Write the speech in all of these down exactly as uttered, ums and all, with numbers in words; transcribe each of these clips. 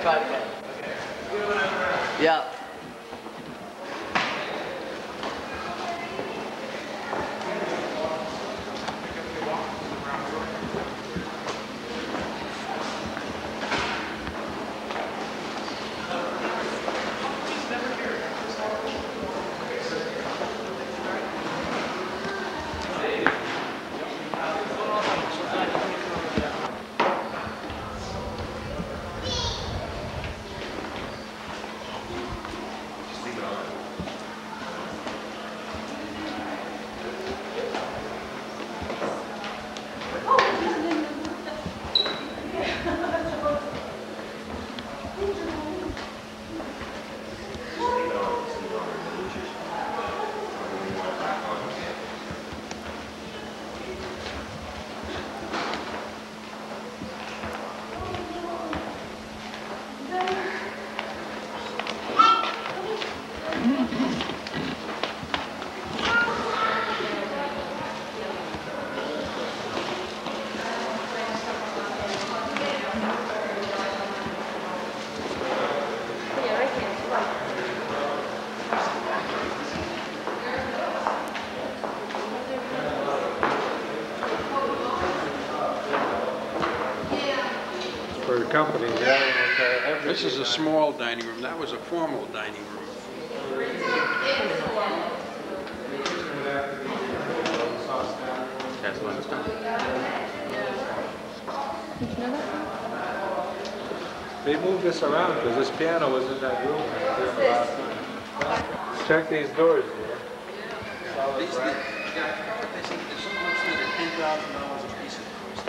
seventy-five K. Yeah. For the company, yeah. Okay. This is a small dining room. That was a formal dining room. That's one stone. Did you know that? They moved this around because this piano was in that room right there last time. Check these doors here. These, the, yeah, they said there's so much that are ten thousand dollars a piece of course.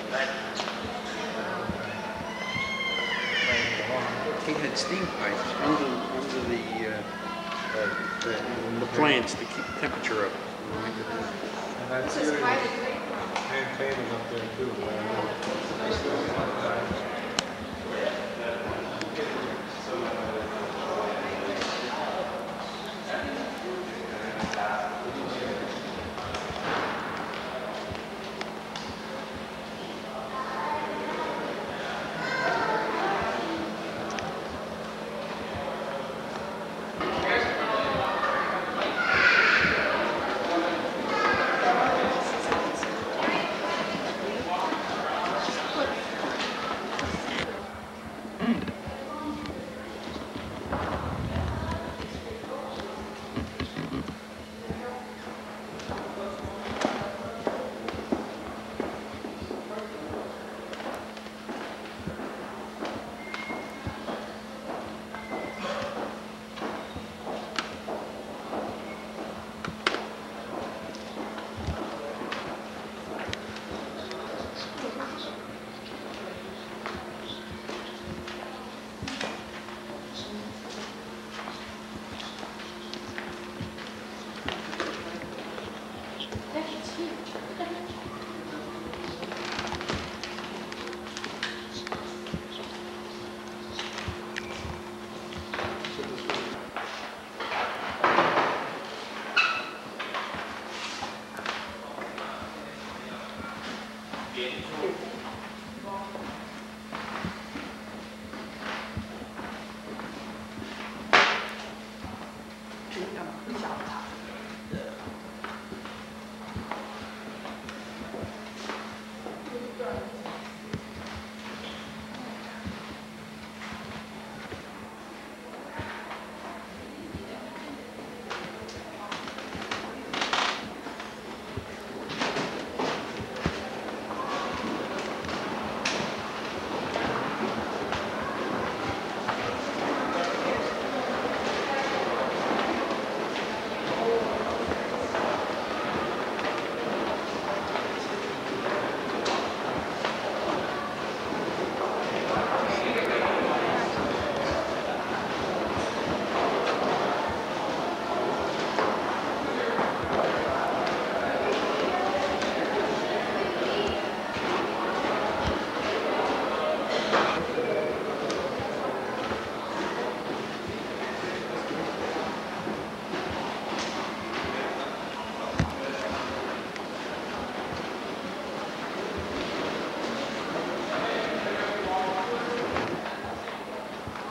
He had steam pipes under, under the, uh, uh, the, the plants to keep the temperature up. And that's really maintaining up there too.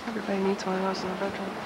Everybody needs one of those in their bedroom.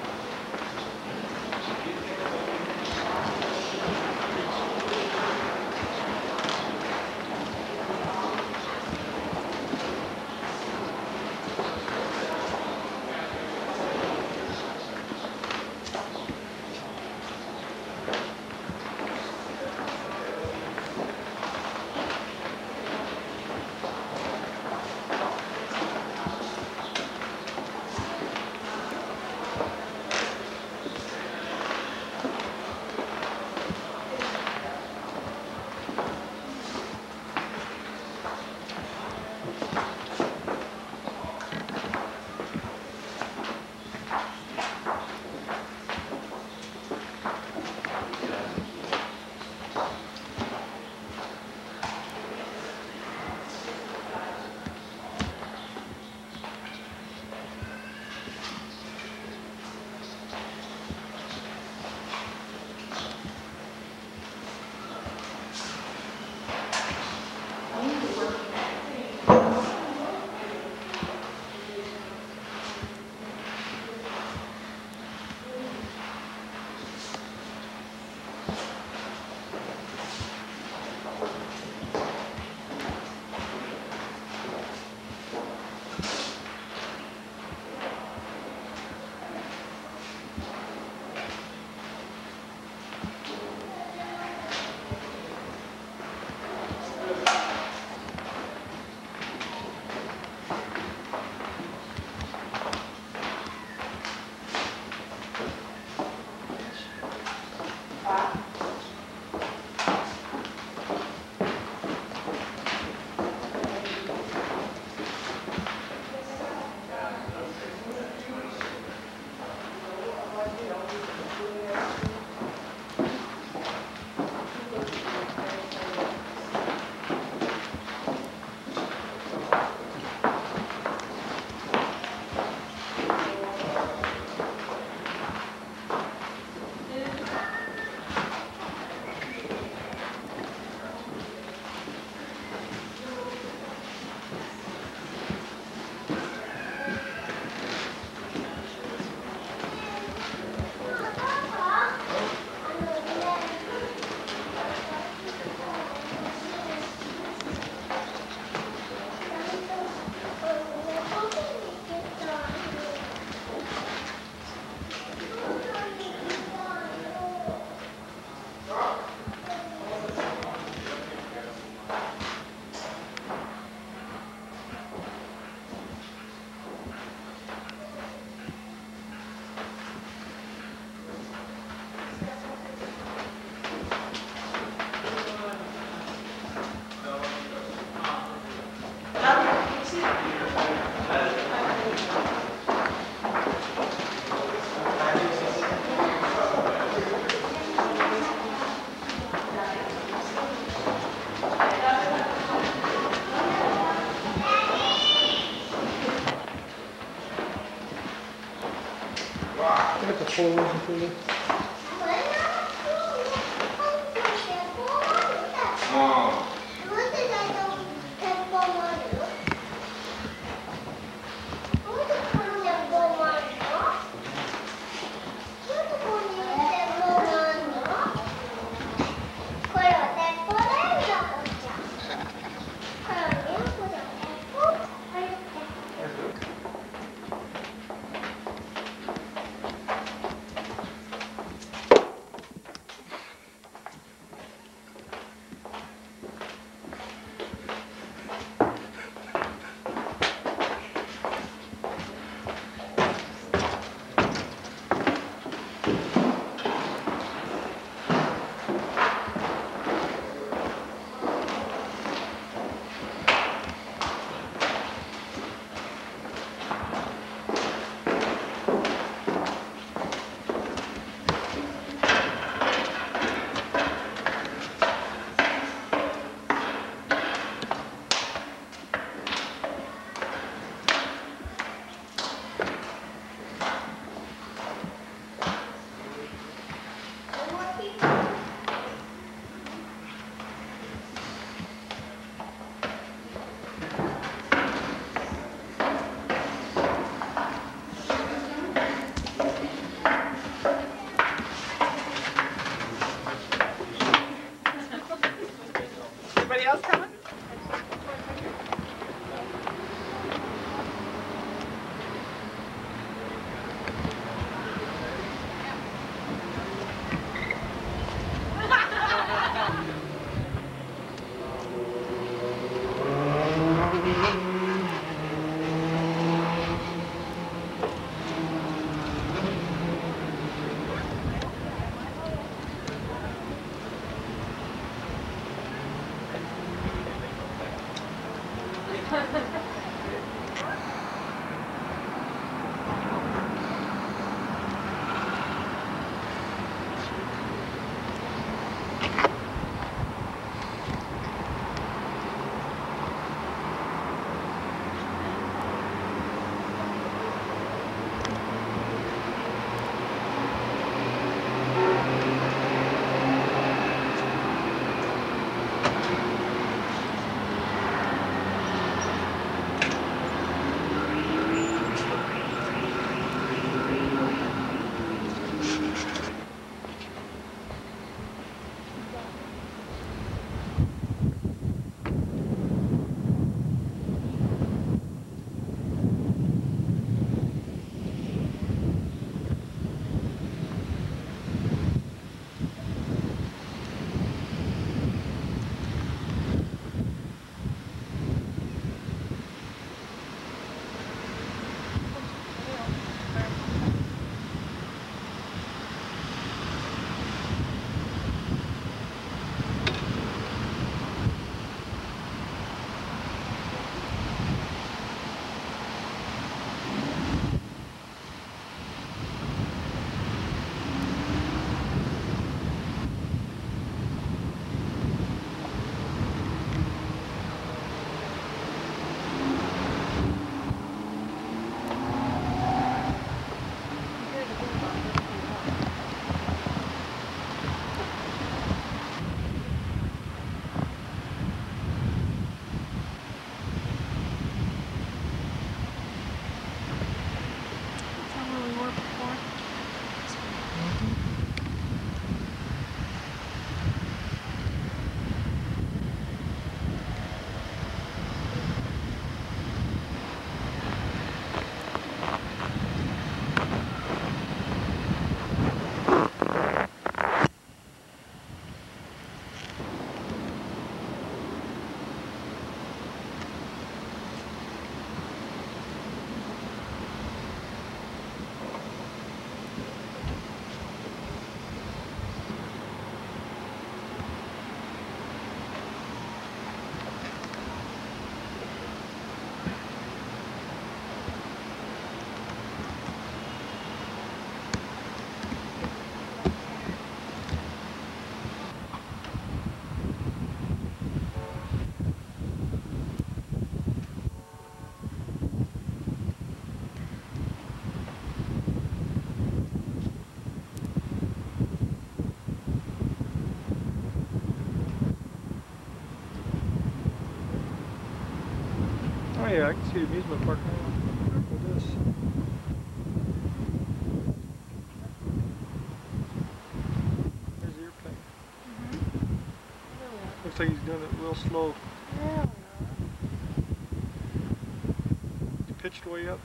Look at the full version for you. 어. Yeah, I can see the amusement park now with this. There's the airplane. Mm-hmm. Looks like he's doing it real slow. Yeah. He's pitched way up.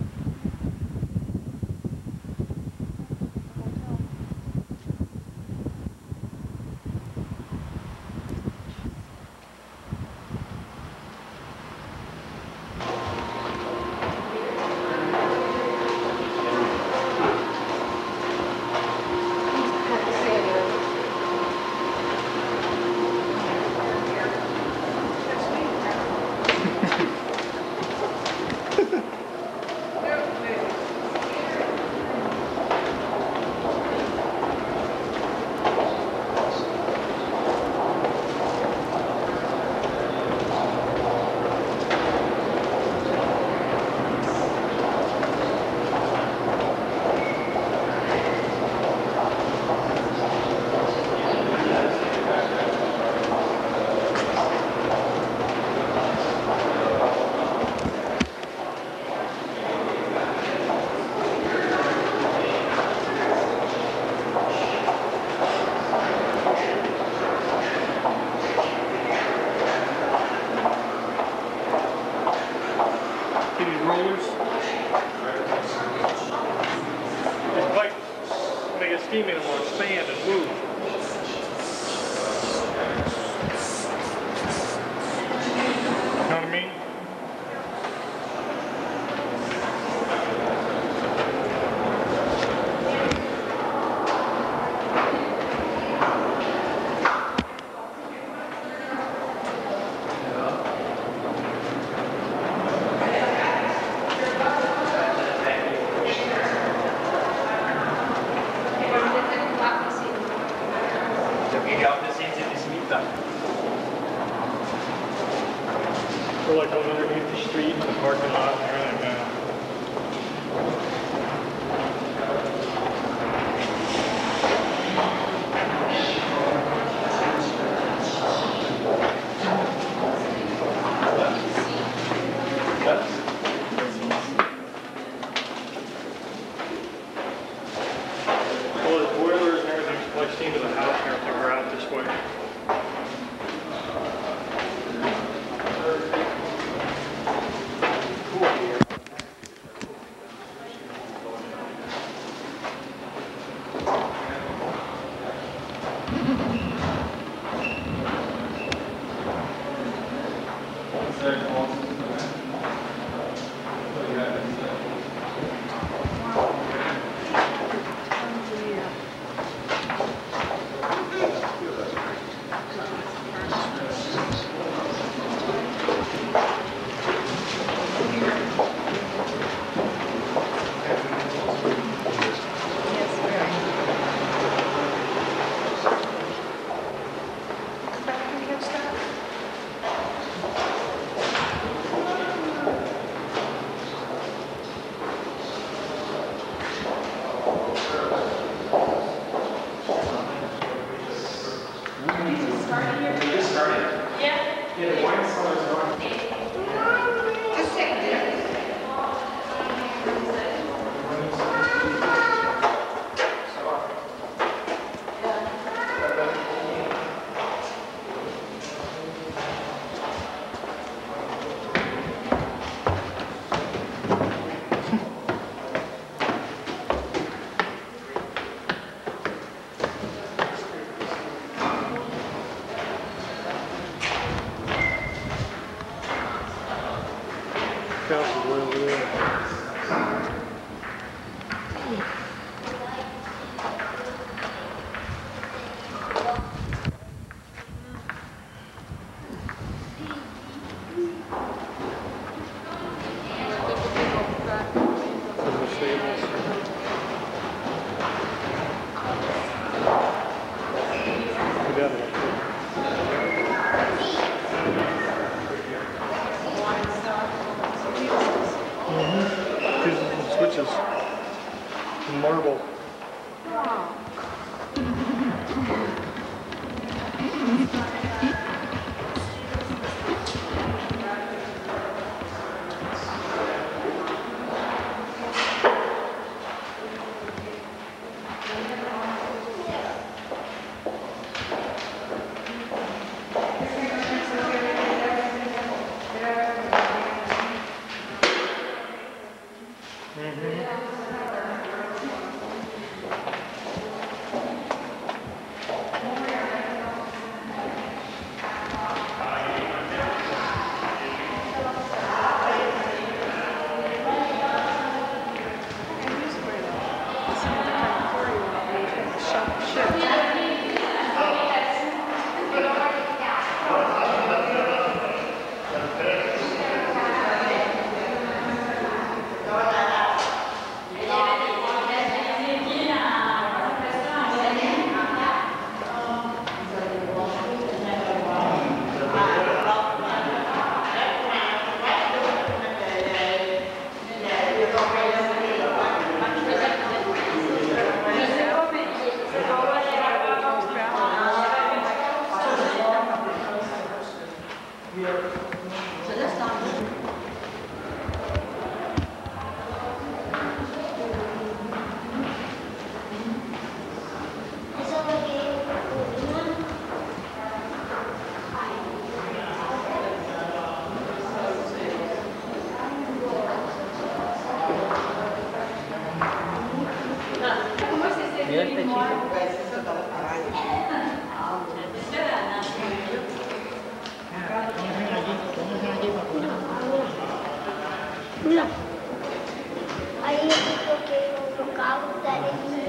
Steam in them will expand and move. You know what I mean? We're like going underneath the street in the parking lot and everything now. Well, the boilers and everything's placed into the house and everything are out this way. House is way over there. Switches. Marble. Wow. No. Ahí yo digo que lo cago de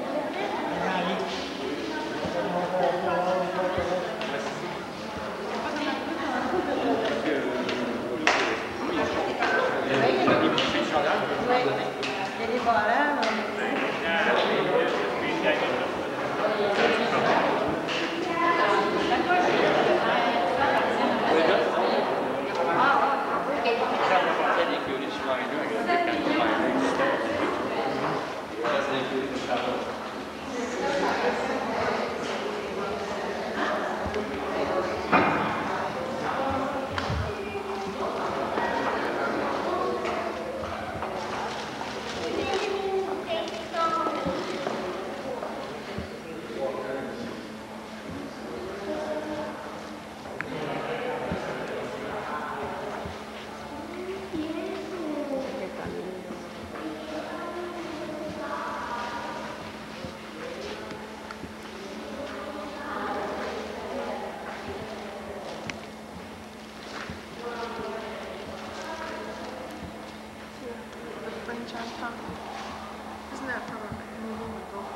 Isn't that from a movie with Bill?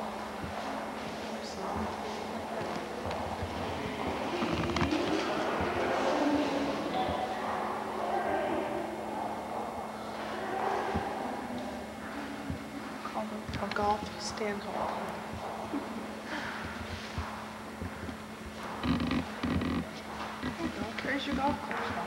Called a, a golf stand hall. There you go. There's your golf course, Bob.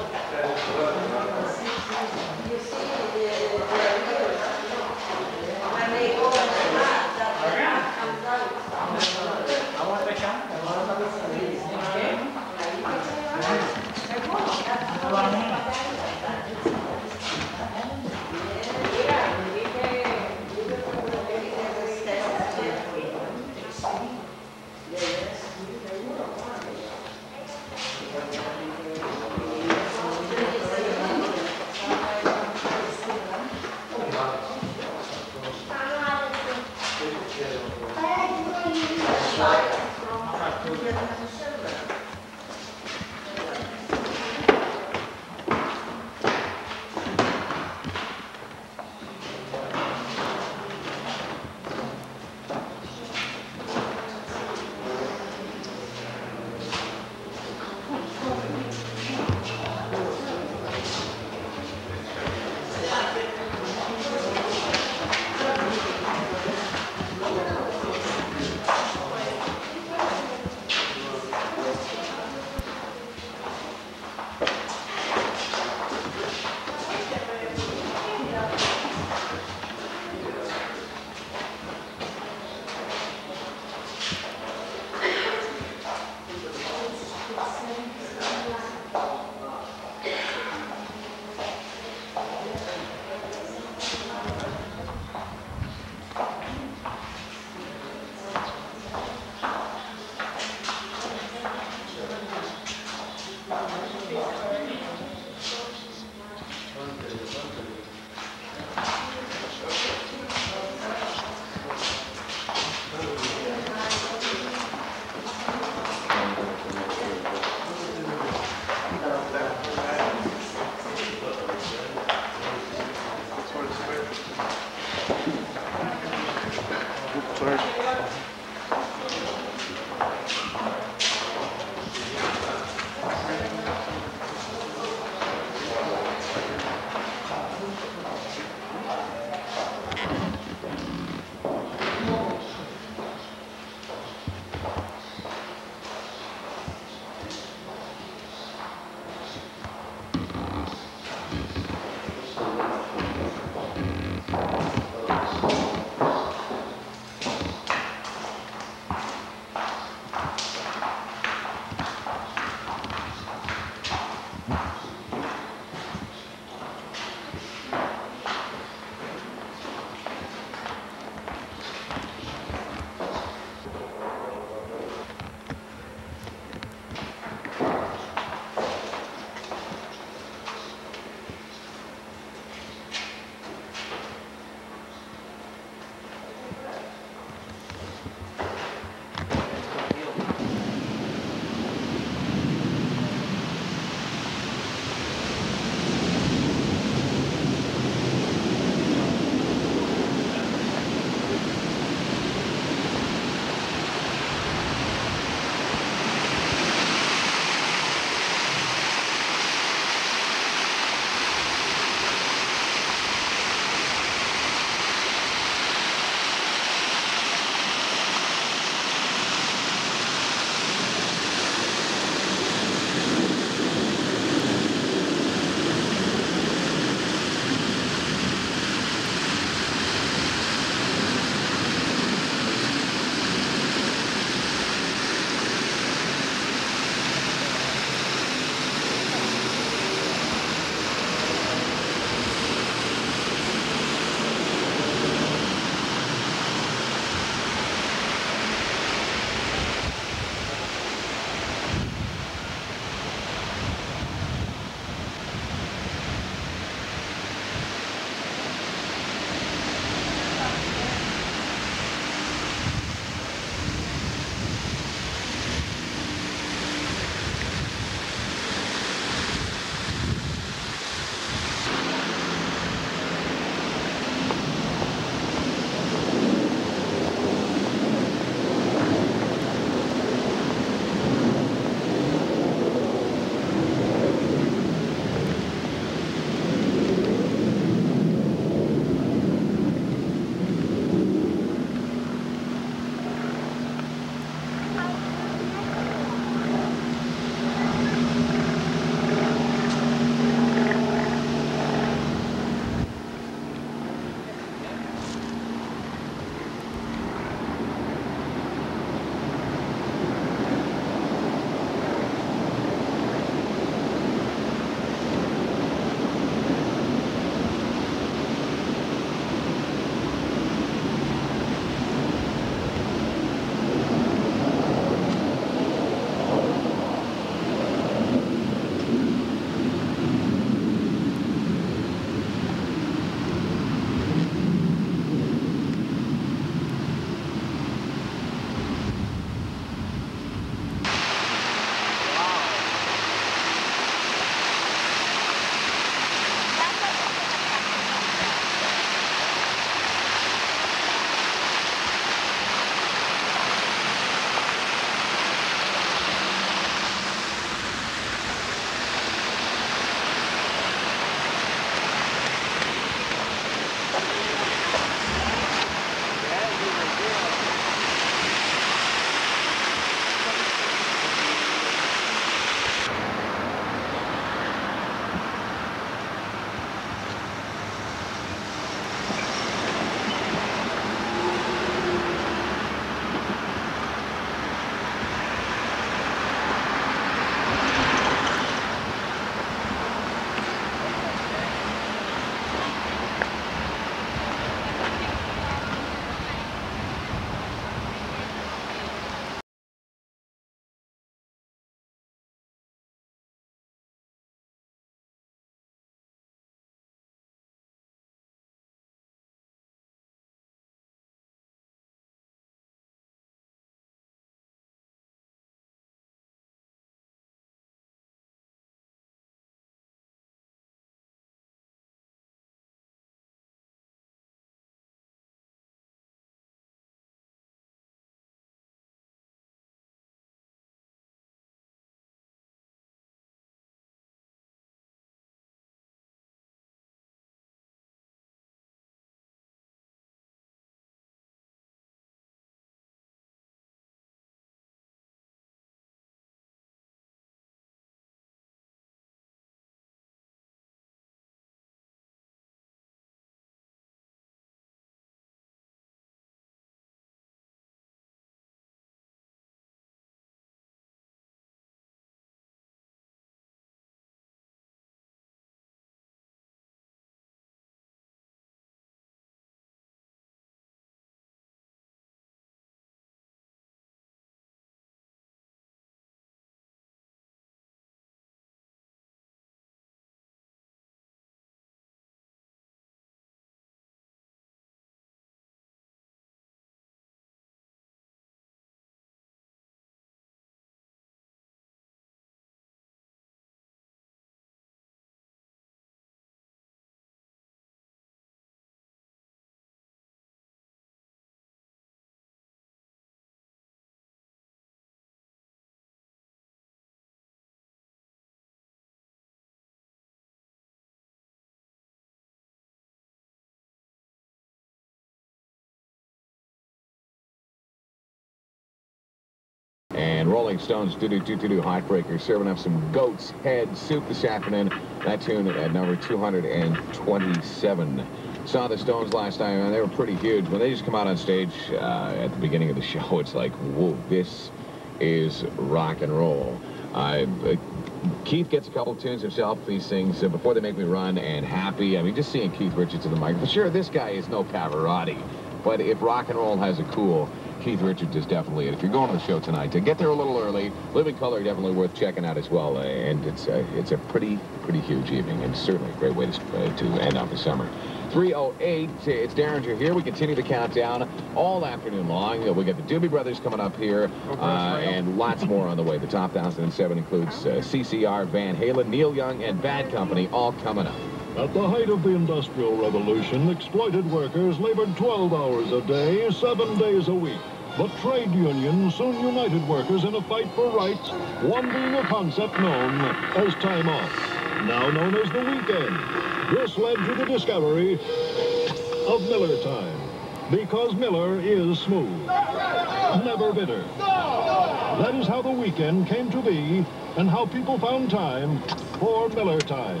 And Rolling Stones do-do-do-do-do Heartbreaker serving up some Goat's Head soup this afternoon. That tune at number two hundred twenty-seven. Saw the Stones last time, and they were pretty huge. When they just come out on stage uh, at the beginning of the show, it's like, whoa, this is rock and roll. Uh, Keith gets a couple of tunes himself. He sings uh, Before They Make Me Run and Happy. I mean, just seeing Keith Richards in the mic. For sure, this guy is no Pavarotti. But if rock and roll has a cool, Keith Richards is definitely it. If you're going to the show tonight, to get there a little early, Living Color definitely worth checking out as well. Uh, and it's uh, it's a pretty, pretty huge evening, and certainly a great way to, uh, to end off the summer. three oh eight, it's Derringer here. We continue the countdown all afternoon long. We got the Doobie Brothers coming up here, uh, and lots more on the way. The top one thousand seven includes uh, C C R, Van Halen, Neil Young, and Bad Company, all coming up. At the height of the Industrial Revolution, exploited workers labored twelve hours a day, seven days a week. But trade unions soon united workers in a fight for rights, one being a concept known as time off, now known as the weekend. This led to the discovery of Miller Time, because Miller is smooth, never bitter. That is how the weekend came to be, and how people found time for Miller Time.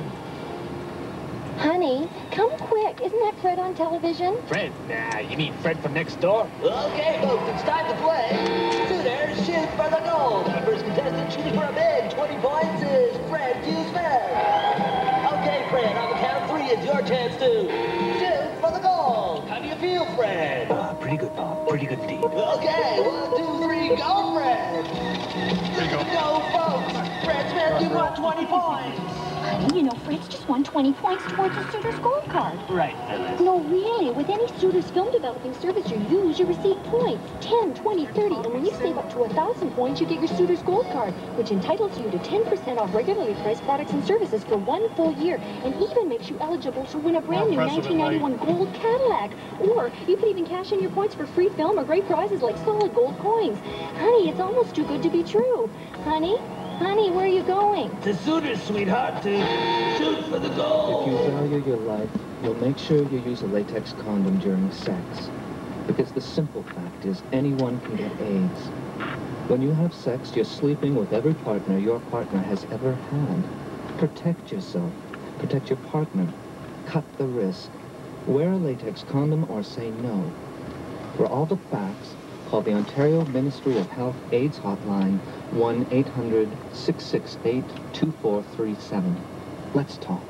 Honey, come quick. Isn't that Fred on television? Fred? Nah, you mean Fred from next door? Okay, folks, it's time to play. Suitors shoot for the gold. Our first contestant shooting for a big twenty points is Fred Guzman. Okay, Fred, on the count of three, it's your chance to shoot for the gold. How do you feel, Fred? Uh, pretty good, Bob. Pretty good indeed. Okay, one, two, three, go, Fred. There you go. Go, folks. Fred Smith, you got twenty points. Honey, you know, Fred's just won twenty points towards a Suitors Gold Card. Right, Phyllis. No, really. With any Suitors film developing service you use, you receive points. ten, twenty, thirty. And when you save up to one thousand points, you get your Suitors Gold Card, which entitles you to ten percent off regularly priced products and services for one full year, and even makes you eligible to win a brand new nineteen ninety-one gold Cadillac. Or you could even cash in your points for free film or great prizes like solid gold coins. Honey, it's almost too good to be true. Honey? Honey, where are you going? To Suitors, sweetheart, to shoot for the gold. If you value your life, you'll make sure you use a latex condom during sex. Because the simple fact is anyone can get AIDS. When you have sex, you're sleeping with every partner your partner has ever had. Protect yourself. Protect your partner. Cut the risk. Wear a latex condom or say no. For all the facts, call the Ontario Ministry of Health AIDS Hotline, one eight hundred, six six eight, two four three seven. Let's talk.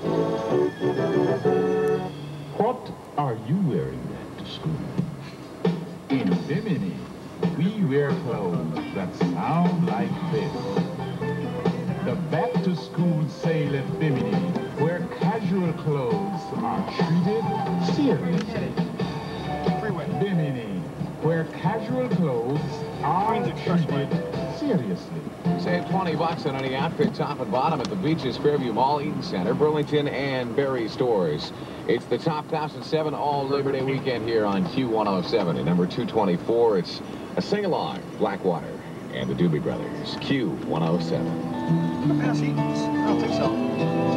What are you wearing then to school? In Bimini, we wear clothes that sound like this. The back-to-school sale at Bimini, where casual clothes are treated seriously. Bimini, where casual clothes are treated seriously. Save twenty bucks on any outfit, top and bottom, at the Beaches, Fairview Mall, Eaton Center, Burlington, and Barrie stores. It's the top one thousand seven all Labor Day weekend here on Q one oh seven. At number two twenty-four, it's a sing-along, Blackwater and the Doobie Brothers. Q one oh seven. Pass Eaton's? I don't think so.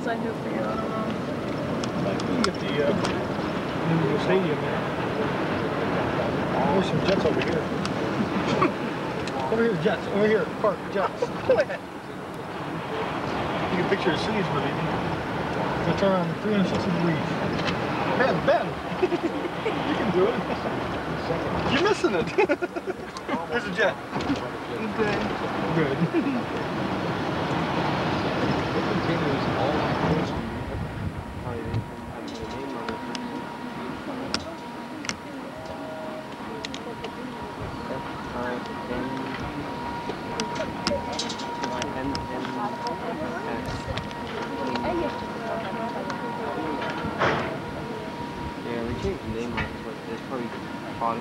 sign here for you. I don't know. Like, you get the uh, new stadium there. There's some jets over here. Over here, jets. Over here, park, jets. Go ahead. You can picture the city's really neat. It's turn around three hundred sixty degrees. Ben, Ben! You can do it. You're missing it. There's a jet. Good. Good. Continues all that course. Yeah, we changed the name on it, but it's probably fun.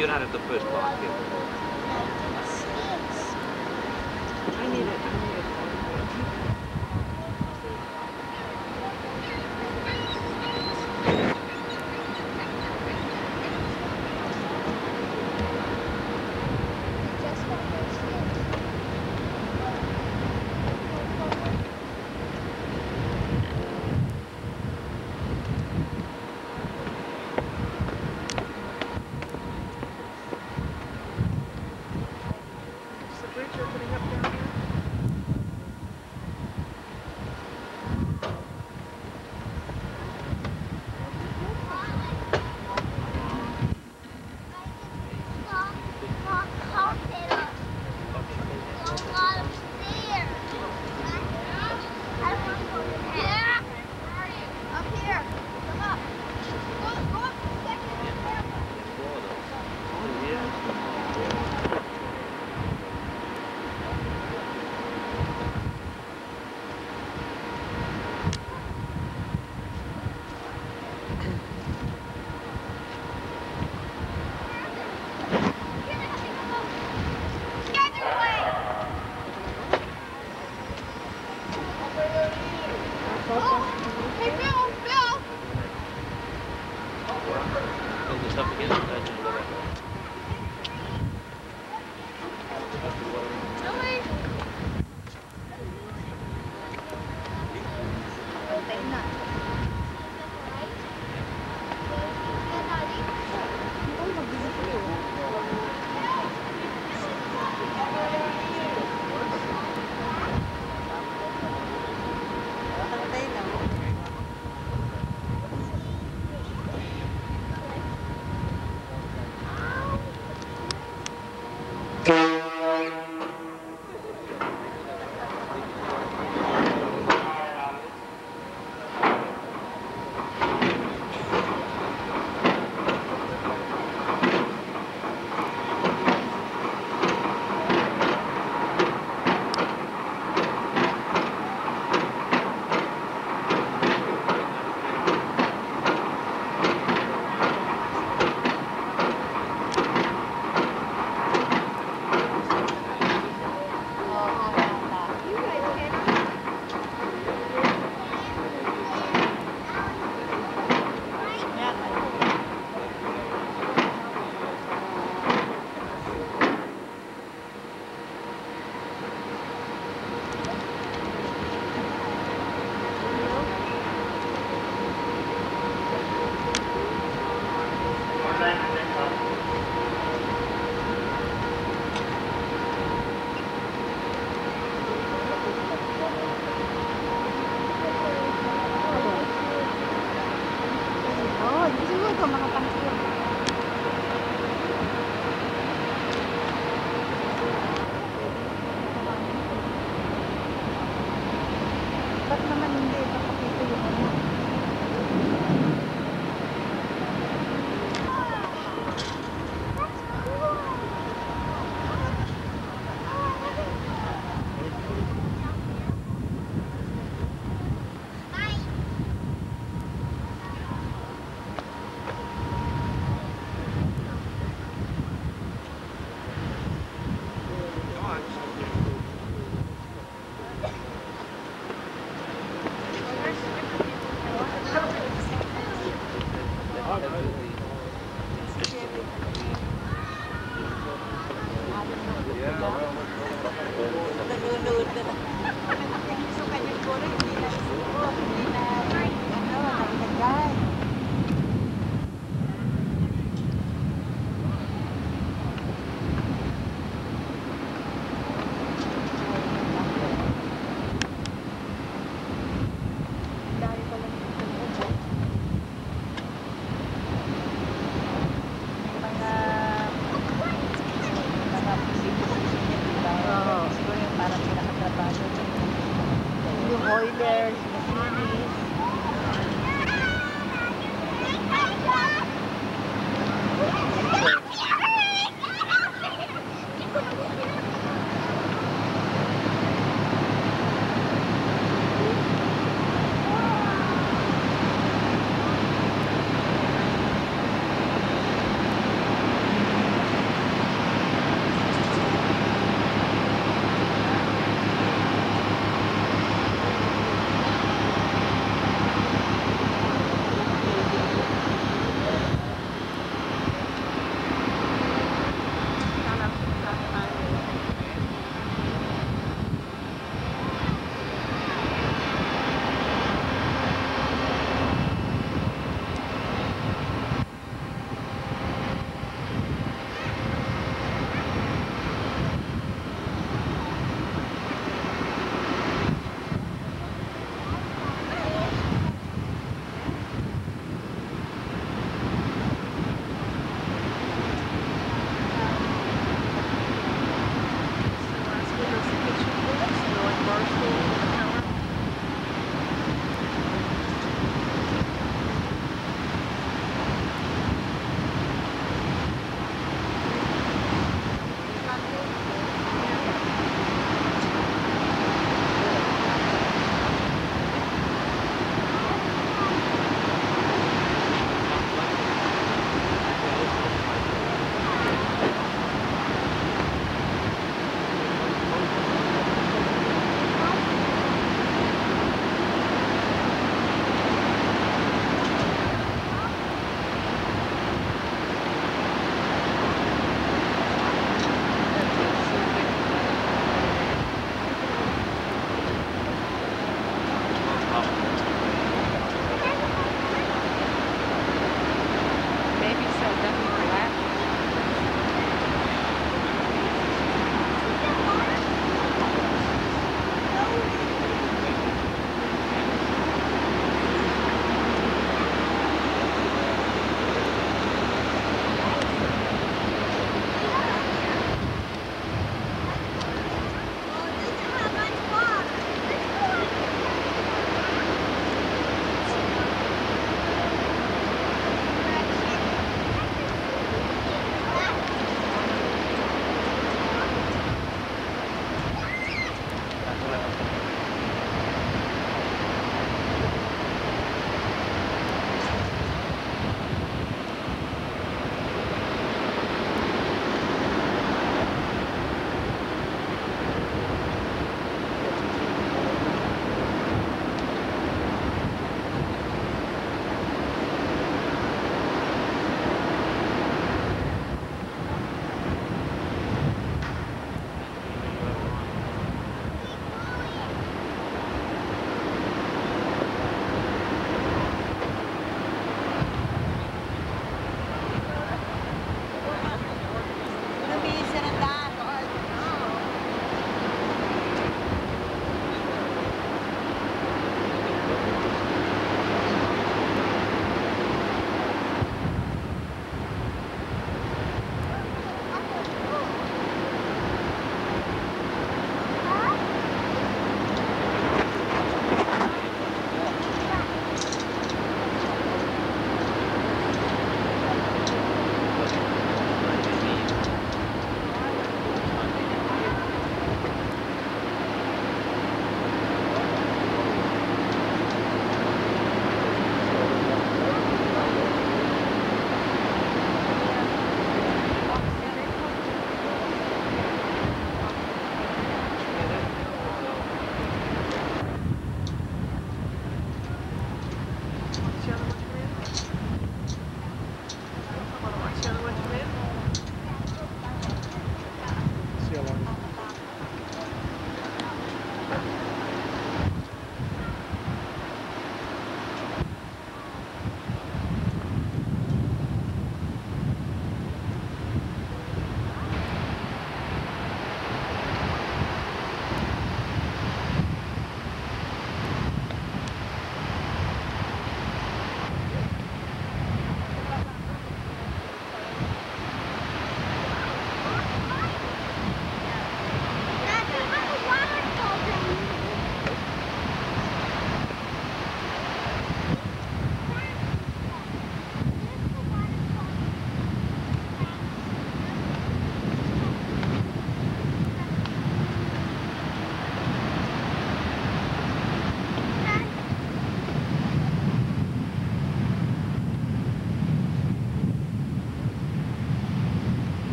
you're not at the first block here. I need it. I need it.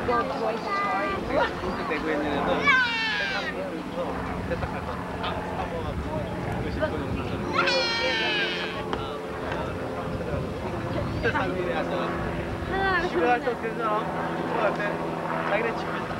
your voice is hard. 내고 있는 애는 세탁할 거. 오십 분 집에 갈 때 괜찮아? 집에 갈 때 자기네 집에 있어.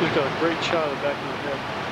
got a great shot of the back of your head.